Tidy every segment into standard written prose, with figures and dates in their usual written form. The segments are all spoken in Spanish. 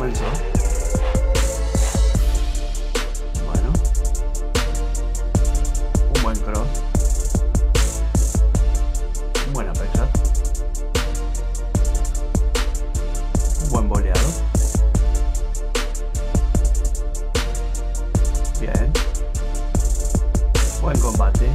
comenzó. Bueno. Un buen cross. Un buen uppercut. Un buen boleado. Bien. Buen combate.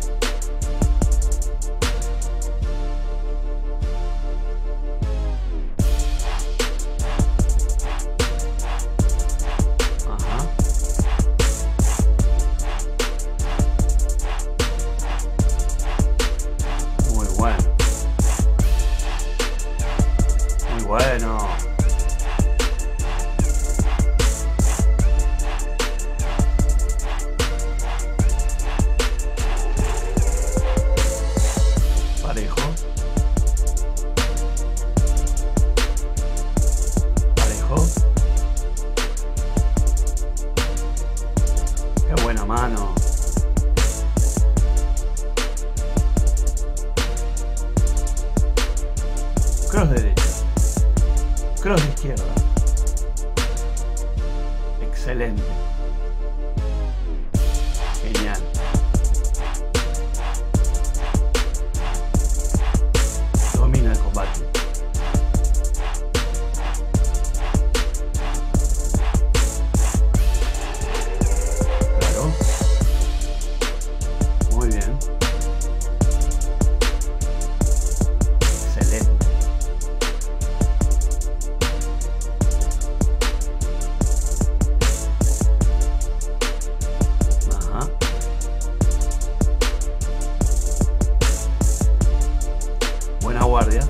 Bueno. Parejo. Parejo. Qué buena mano. Cross derecho. Cross de izquierda. Excelente. Genial. Domina el combate. Claro. Muy bien. Excelente. Buena guardia.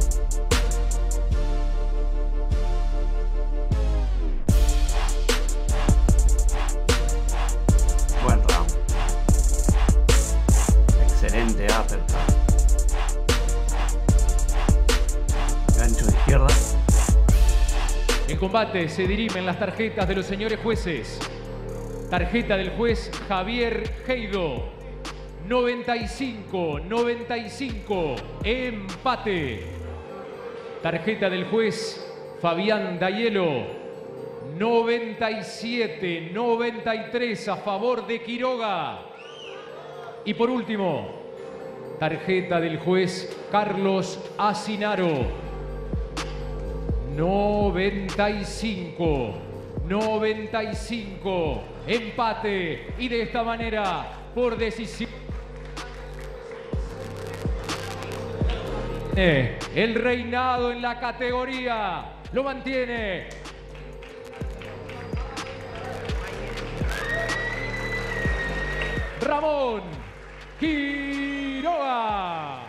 Buen round. Excelente uppercut. Gancho de izquierda. En combate se dirimen las tarjetas de los señores jueces. Tarjeta del juez Javier Heido. 95-95, empate. Tarjeta del juez Fabián Dayelo, 97-93 a favor de Quiroga. Y por último, tarjeta del juez Carlos Asinaro, 95-95, empate. Y de esta manera, por decisión, el reinado en la categoría lo mantiene Ramón Quiroga.